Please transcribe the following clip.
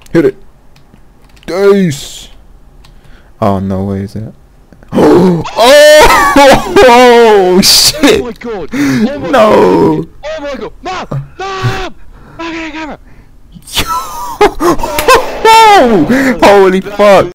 Hit it. Dice. Oh no, where is that? Oh shit! Oh my god! Oh my No! god! Oh my god! Mom! Mom! I'm getting a camera! Holy fuck!